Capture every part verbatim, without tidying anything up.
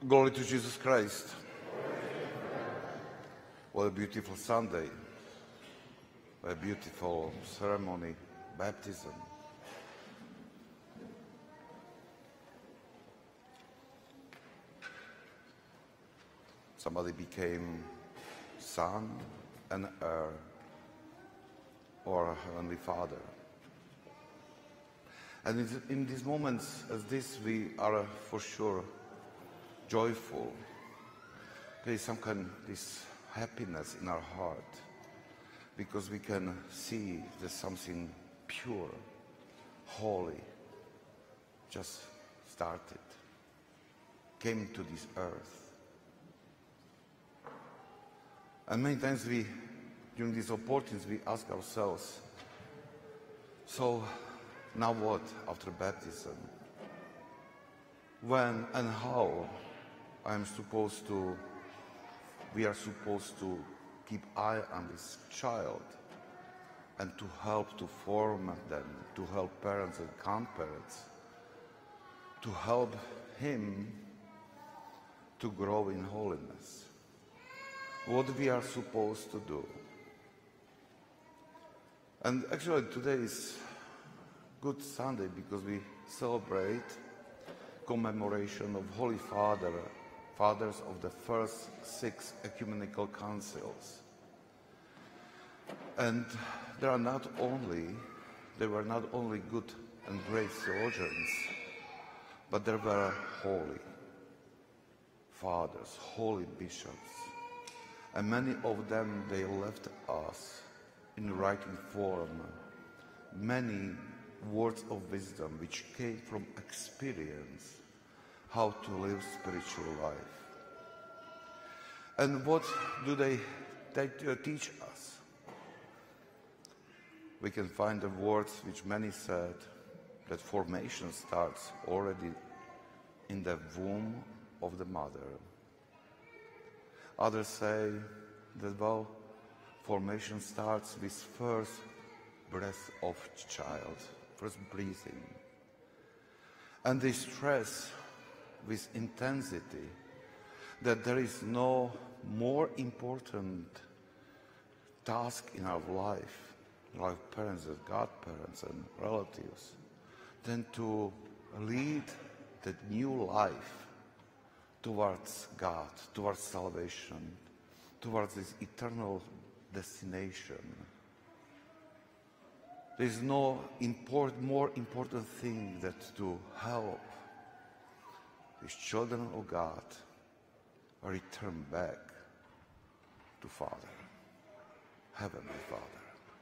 Glory to Jesus Christ. What a beautiful Sunday. What a beautiful ceremony, baptism. Somebody became son and heir or a heavenly Father. And in these moments as this, we are for sure joyful. There is some kind of this happiness in our heart because we can see that something pure, holy, just started, came to this earth. And many times we, during these opportunities, we ask ourselves, so now what after baptism? When and how I'm supposed to, we are supposed to keep eye on this child and to help to form them, to help parents and grandparents, to help him to grow in holiness. What we are supposed to do. And actually today is Good Sunday because we celebrate commemoration of Holy Father, fathers of the first six ecumenical councils. And there are not only, they were not only good and great theologians, but there were holy fathers, holy bishops. And many of them, they left us in writing form many words of wisdom which came from experience how to live spiritual life. And what do they, they teach us? We can find the words which many said that formation starts already in the womb of the mother. Others say that, well, formation starts with first breath of child, first breathing. And they stress with intensity that there is no more important task in our life, like parents and godparents and relatives, than to lead that new life towards God, towards salvation, towards this eternal destination. There is no import, more important thing than to help these children of God return back to Father, Heavenly Father.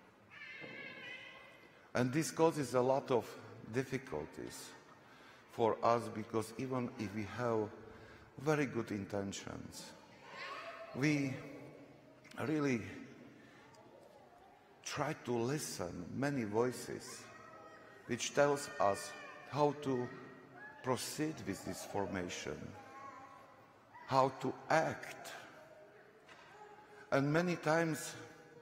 And this causes a lot of difficulties for us because even if we have very good intentions, we really try to listen many voices which tells us how to proceed with this formation, how to act. And many times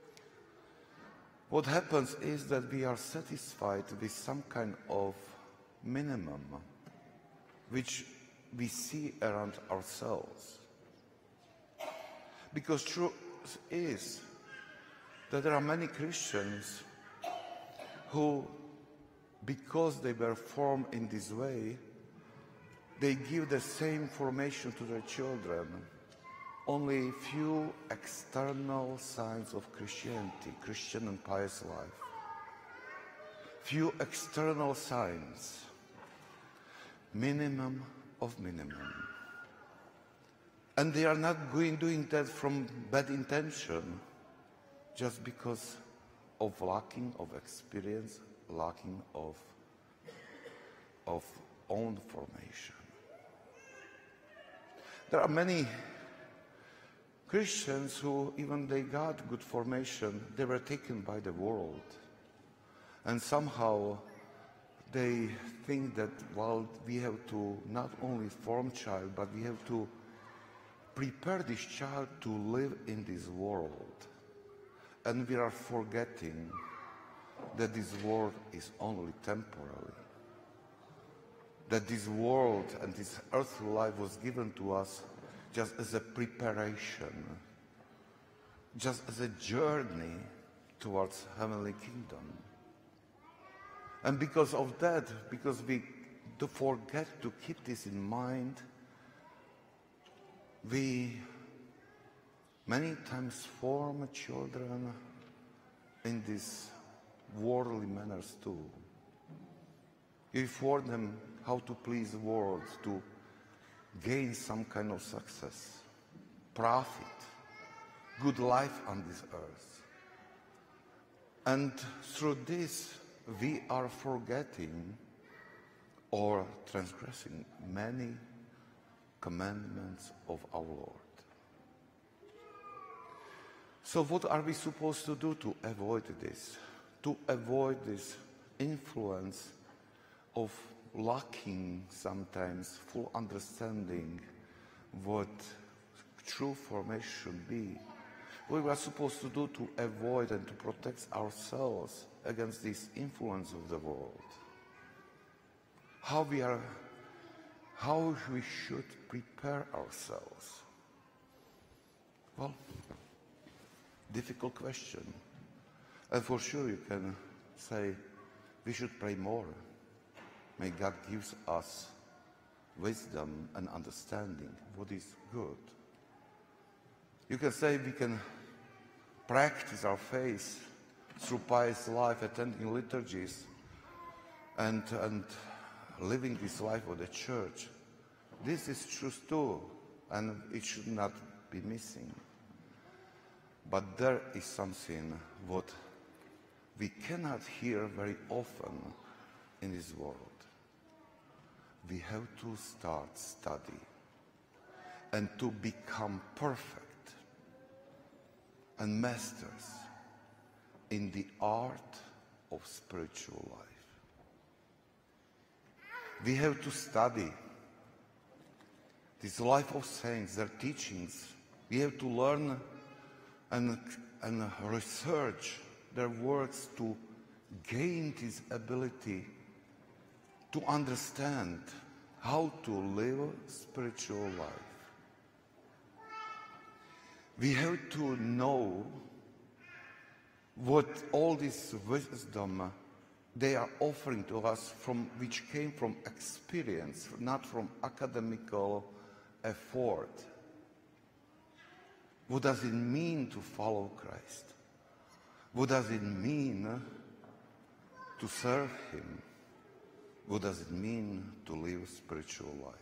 what happens is that we are satisfied with some kind of minimum which we see around ourselves. Because truth is that there are many Christians who, because they were formed in this way, they give the same formation to their children, only few external signs of Christianity, Christian and pious life. Few external signs, minimum of minimum. And they are not going, doing that from bad intention, just because of lacking of experience, lacking of, of own formation. There are many Christians who, even they got good formation, they were taken by the world. And somehow they think that, well, we have to not only form child, but we have to prepare this child to live in this world. And we are forgetting that this world is only temporary. that this world and this earthly life was given to us just as a preparation, just as a journey towards heavenly kingdom. And because of that, because we do forget to keep this in mind, we many times form children in these worldly manners too. We form them how to please the world, to gain some kind of success, profit, good life on this earth. And through this, we are forgetting or transgressing many commandments of our Lord. So what are we supposed to do to avoid this? To avoid this influence of lacking sometimes full understanding what true formation should be. What we are supposed to do to avoid and to protect ourselves against this influence of the world. How we are, how we should prepare ourselves. Well, difficult question. And for sure you can say we should pray more. May God gives us wisdom and understanding what is good. You can say we can practice our faith through pious life, attending liturgies and, and living this life of the church. This is true too, and it should not be missing. But there is something what we cannot hear very often in this world. We have to start study and to become perfect and masters in the art of spiritual life. We have to study this life of saints, their teachings. We have to learn and, and research their works to gain this ability to understand how to live spiritual life. We have to know what all this wisdom they are offering to us, from which came from experience, not from academical effort. What does it mean to follow Christ? What does it mean to serve Him? What does it mean to live spiritual life?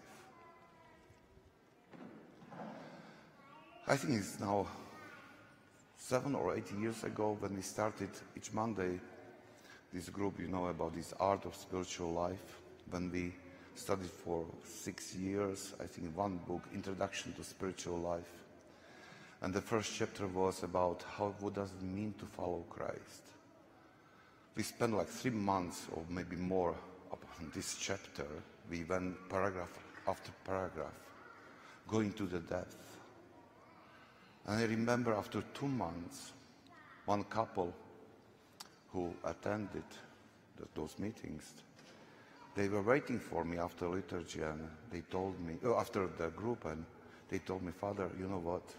I think it's now seven or eight years ago when we started each Monday this group, you know, about this art of spiritual life. When we studied for six years, I think one book, Introduction to Spiritual Life. And the first chapter was about how, what does it mean to follow Christ. We spent like three months or maybe more on this chapter. We went paragraph after paragraph, going to the depth. And I remember after two months, one couple who attended the, those meetings, they were waiting for me after liturgy, and they told me, oh, after the group, and they told me, Father, you know what?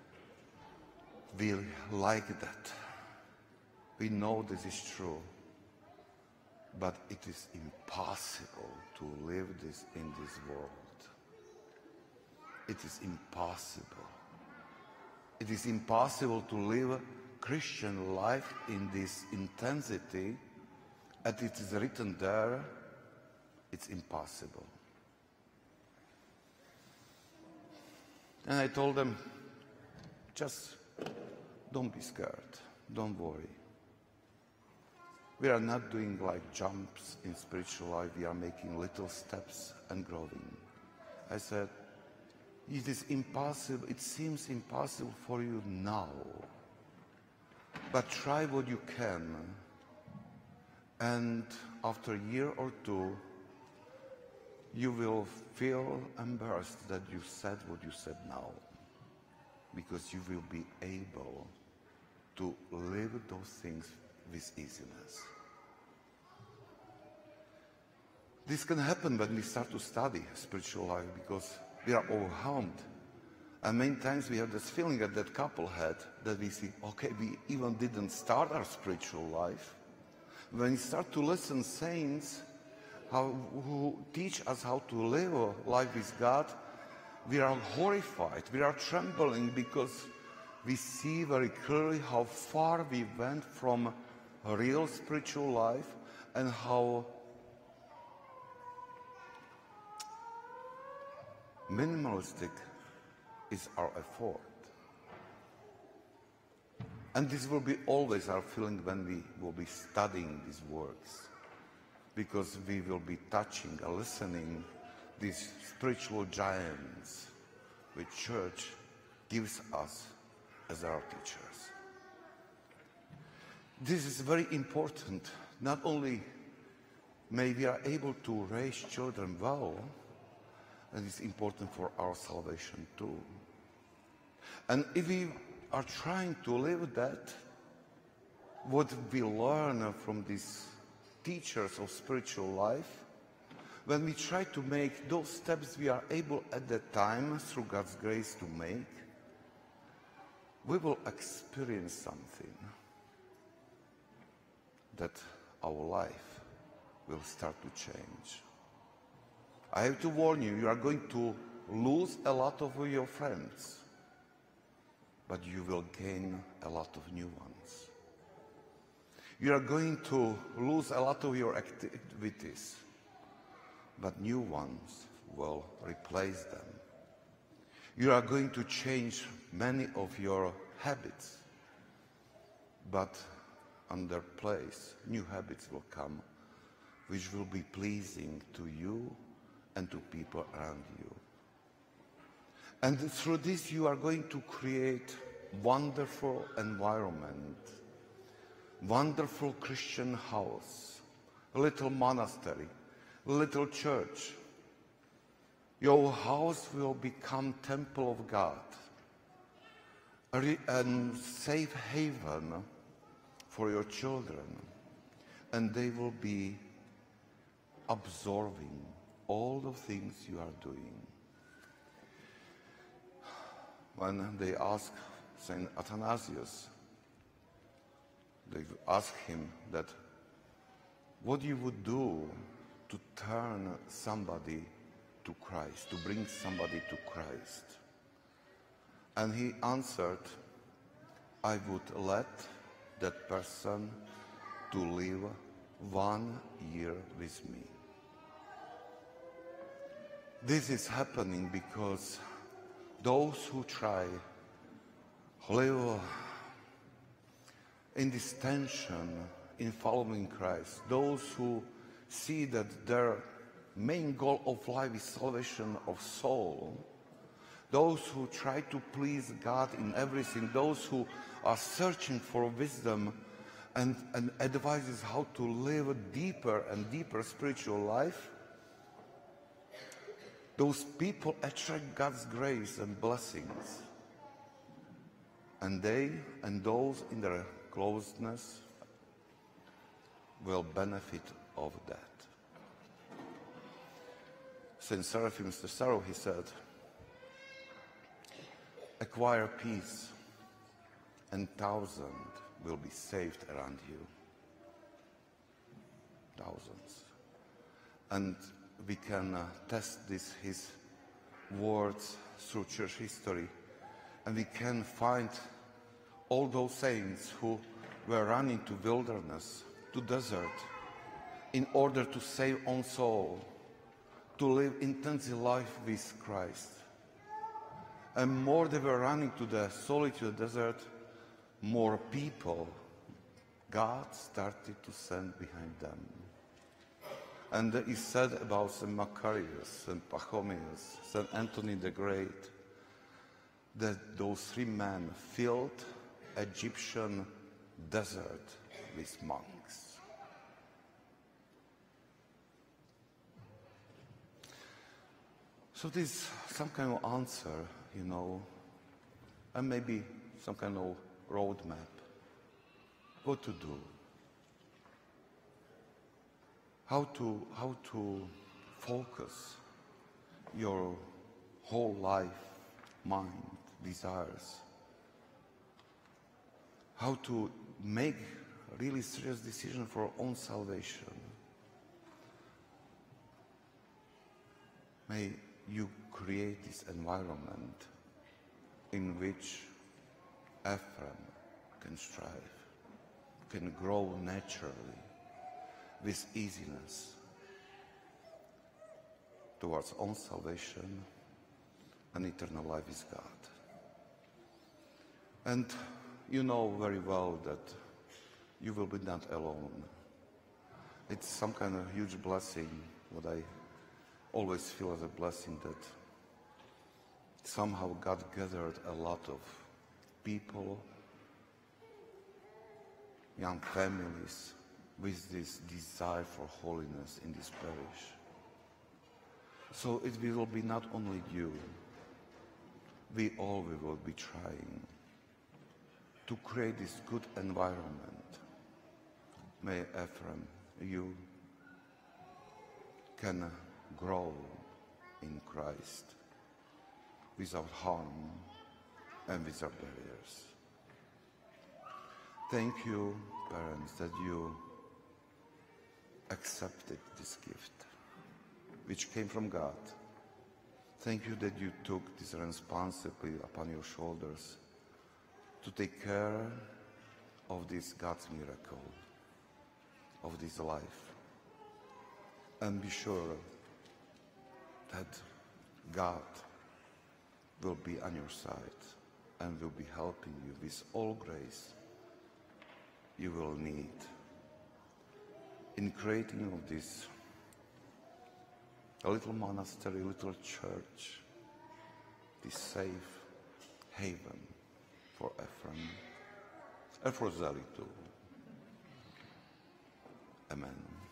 We like that. We know this is true, but it is impossible to live this in this world. It is impossible. It is impossible to live Christian life in this intensity, as it is written there. It's impossible. And I told them, just don't be scared, don't worry. We are not doing like jumps in spiritual life, we are making little steps and growing. I said, it is impossible, it seems impossible for you now, but try what you can. And after a year or two, you will feel embarrassed that you said what you said now, because you will be able to live those things with easiness. This can happen when we start to study spiritual life because we are overwhelmed. And many times we have this feeling that that couple had, that we see, okay, we even didn't start our spiritual life. When we start to listen saints how, who teach us how to live a life with God, we are horrified, we are trembling because we see very clearly how far we went from a real spiritual life and how minimalistic is our effort. And this will be always our feeling when we will be studying these works, because we will be touching and listening these spiritual giants which church gives us as our teachers. This is very important. Not only may we are able to raise children well, and it's important for our salvation too. And if we are trying to live that, what we learn from these teachers of spiritual life, when we try to make those steps we are able at that time, through God's grace, to make, we will experience something that our life will start to change. I have to warn you, you are going to lose a lot of your friends, but you will gain a lot of new ones. You are going to lose a lot of your activities, but new ones will replace them. You are going to change many of your habits, but in their place, new habits will come, which will be pleasing to you and to people around you. And through this, you are going to create wonderful environment, wonderful Christian house, a little monastery, a little church. Your house will become temple of God, a, re- a safe haven for your children, and they will be absorbing all the things you are doing. When they ask Saint Athanasius, they ask him that what you would do to turn somebody to Christ, to bring somebody to Christ. And he answered, I would let that person to live one year with me. This is happening because those who try live in this tension in following Christ, those who see that their main goal of life is salvation of soul, those who try to please God in everything, those who are searching for wisdom and, and advices how to live a deeper and deeper spiritual life, those people attract God's grace and blessings. And they and those in their closeness will benefit of that. Saint Seraphim Stasaro, he said, acquire peace and thousand will be saved around you. Thousands. And we can uh, test this, his words through church history, and we can find all those saints who were running to wilderness, to desert, in order to save own soul, to live intensive life with Christ. And more they were running to the solitude desert, more people God started to send behind them. And it is said about Saint Macarius, Saint Pachomius, Saint Anthony the Great, that those three men filled Egyptian desert with monks. So this is some kind of answer, you know, and maybe some kind of roadmap. What to do? how to, how to focus your whole life, mind, desires, how to make a really serious decision for our own salvation. May you create this environment in which Ephraim can strive, can grow naturally, with easiness, towards own salvation and eternal life with God. And you know very well that you will be not alone. It's some kind of huge blessing, what I always feel as a blessing, that somehow God gathered a lot of people, young families, with this desire for holiness in this parish. So it will be not only you, we all we will be trying to create this good environment. May Ephraim, you can grow in Christ without harm and without barriers. Thank you, parents, that you accepted this gift, which came from God. Thank you that you took this responsibility upon your shoulders to take care of this God's miracle, of this life. And be sure that God will be on your side and will be helping you with all grace you will need in creating of this a little monastery, little church, this safe haven for Ephraim and for Zeli too. Amen.